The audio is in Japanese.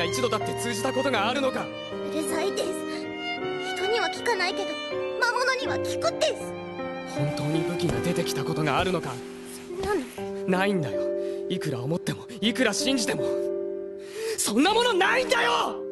が一度だって通じたことがあるのか。 うるさいです。人には聞かないけど魔物には聞くです。 本当に武器が出てきたことがあるのか。 そんなのないんだよ。いくら思ってもいくら信じてもそんなものないんだよ。